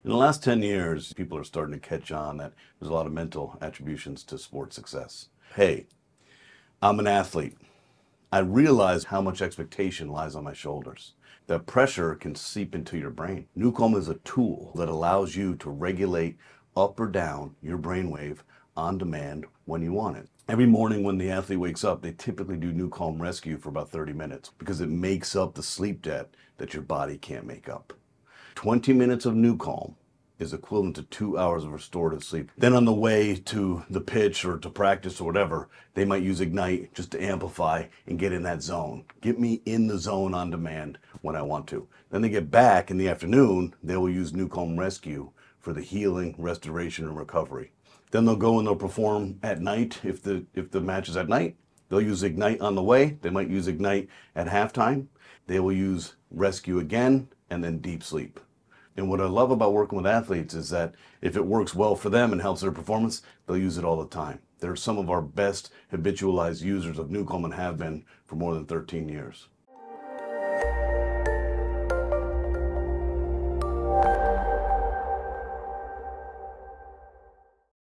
In the last 10 years, people are starting to catch on that there's a lot of mental attributions to sports success. Hey, I'm an athlete. I realize how much expectation lies on my shoulders. That pressure can seep into your brain. NuCalm is a tool that allows you to regulate up or down your brainwave on demand when you want it. Every morning when the athlete wakes up, they typically do NuCalm Rescue for about 30 minutes because it makes up the sleep debt that your body can't make up. 20 minutes of NuCalm is equivalent to 2 hours of restorative sleep. Then on the way to the pitch or to practice or whatever, they might use Ignite just to amplify and get in that zone. Get me in the zone on demand when I want to. Then they get back in the afternoon, they will use NuCalm Rescue for the healing, restoration, and recovery. Then they'll go and they'll perform at night if the match is at night. They'll use Ignite on the way. They might use Ignite at halftime. They will use Rescue again and then deep sleep. And what I love about working with athletes is that if it works well for them and helps their performance, they'll use it all the time. They're some of our best habitualized users of NuCalm and have been for more than 13 years.